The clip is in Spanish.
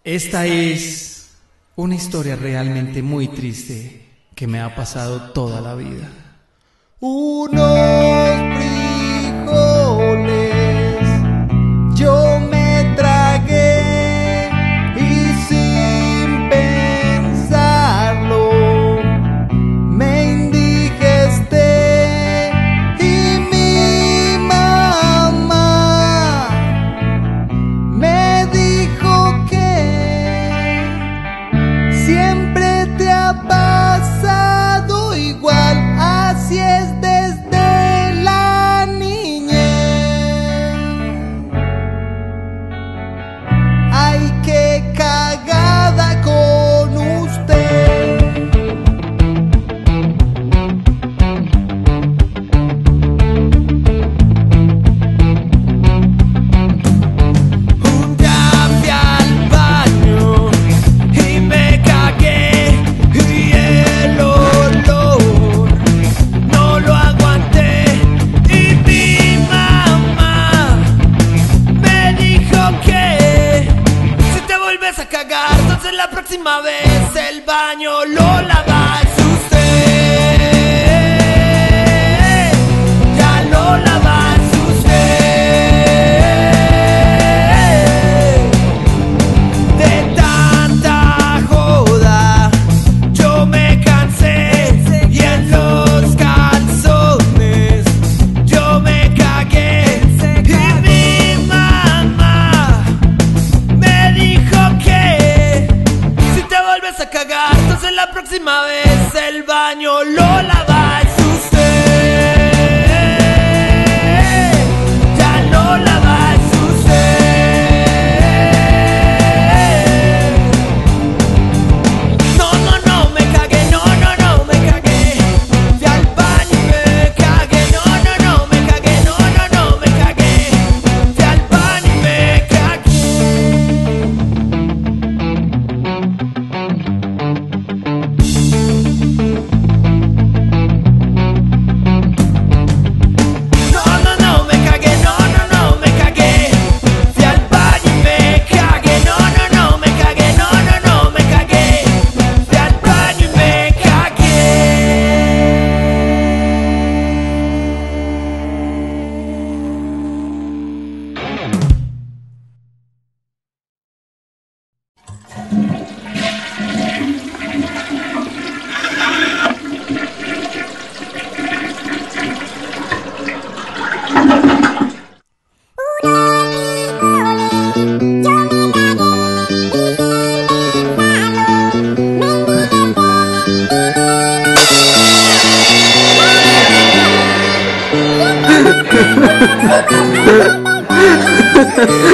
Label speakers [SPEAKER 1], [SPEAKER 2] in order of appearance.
[SPEAKER 1] Esta es una historia realmente muy triste que me ha pasado toda la vida.
[SPEAKER 2] Unos frijoles yo me tragué y sin pensarlo me indigesté, y mi mamá me dijo que siempre te ha pasado igual, así es desde la niñez. Ay, qué cagada con usted. Un día fui al baño y me cagué, y el olor no lo aguanté, y mi mamá me dijo que si te vuelves a cagar, entonces la próxima vez el baño lo lavas usted. Ya lo lavas usted. De tanta joda yo me cansé, y en los calzones yo me cagué, y mi mamá me dijo que si te vuelves a cagar, entonces la próxima vez el baño lo lavas usted. Ya lo lavas usted. No, no, no me cagué, no, no, no me cagué. Fui al baño y me cagué, no, no, no me cagué, no, no, no me cagué. Fui al baño y me no, no, no me cagué, no, no, no me cagué. Fui al baño y me cagué, no, no, no me cagué, no, no, no me cagué. Fui al baño y me cagué.
[SPEAKER 3] Ha ha ha ha!